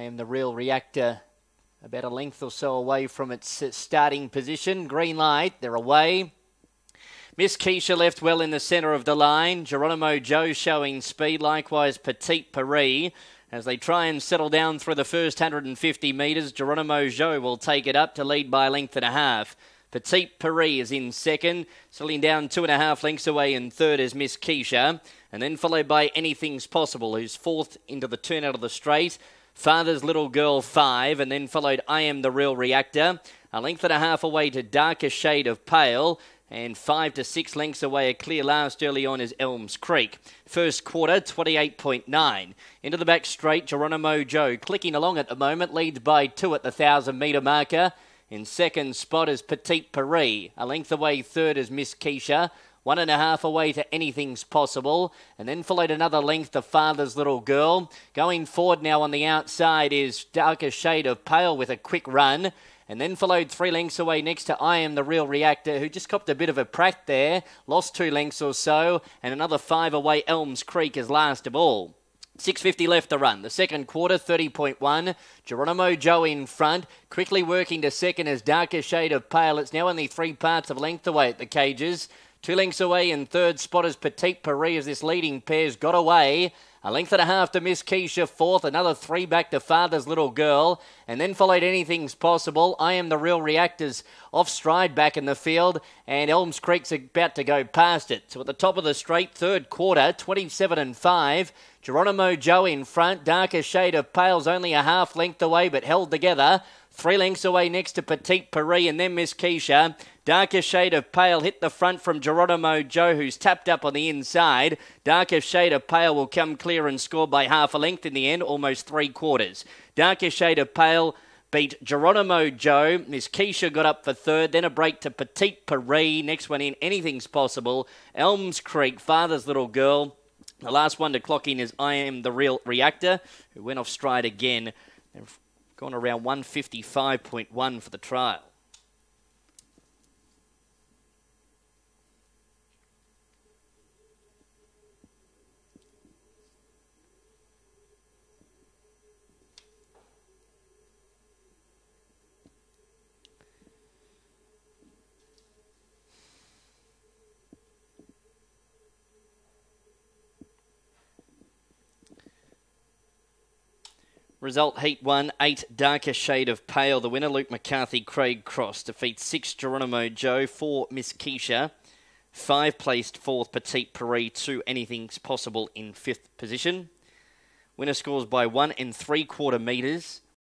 Am the Real Reactor about a length or so away from its starting position. Green light, they're away. Miss Keisha left well in the centre of the line. Geronimo Joe showing speed, likewise Petite Paris. As they try and settle down through the first 150 metres, Geronimo Joe will take it up to lead by a length and a half. Petite Paris is in second, settling down 2.5 lengths away in third is Miss Keisha, and then followed by Anything's Possible, who's fourth into the turn out of the straight. Father's Little Girl 5, and then followed I Am the Real Reactor. A length and a half away to Darker Shade of Pale, and 5 to 6 lengths away, a clear last early on is Elms Creek. First quarter, 28.9. Into the back straight, Geronimo Joe clicking along at the moment, leads by 2 at the 1,000-metre marker. In second spot is Petite Paris. A length away third is Miss Keisha. 1.5 away to Anything's Possible, and then followed another length to Father's Little Girl. Going forward now on the outside is Darker Shade of Pale with a quick run, and then followed 3 lengths away next to I Am the Real Reactor, who just copped a bit of a pratt there, lost 2 lengths or so, and another 5 away Elms Creek is last of all. 6.50 left to run. The second quarter, 30.1. Geronimo Joe in front. Quickly working to second is Darker Shade of Pale. It's now only 3 parts of length away at the cages. 2 lengths away in third spot is Petite Paris as this leading pair's got away. A length and a half to Miss Keisha fourth. Another 3 back to Father's Little Girl. And then followed Anything's Possible. I Am the Real Reactors off stride back in the field. And Elms Creek's about to go past it. So at the top of the straight, third quarter, 27.5. Geronimo Joe in front. Darker Shade of Pale's only a half length away but held together. 3 lengths away next to Petite Paris and then Miss Keisha. Darker Shade of Pale hit the front from Geronimo Joe, who's tapped up on the inside. Darker Shade of Pale will come clear and score by half a length in the end, almost 3/4. Darker Shade of Pale beat Geronimo Joe. Miss Keisha got up for third, then a break to Petite Paris. Next one in, Anything's Possible. Elms Creek, Father's Little Girl. The last one to clock in is I Am the Real Reactor, who went off stride again. They've gone around 155.1 for the trial. Result Heat 1, 8 Darker Shade of Pale. The winner, Luke McCarthy, Craig Cross, defeats 6 Geronimo Joe, 4 Miss Keisha, 5 placed 4th Petite Paris, 2 Anything's Possible in 5th position. Winner scores by 1 3/4 metres.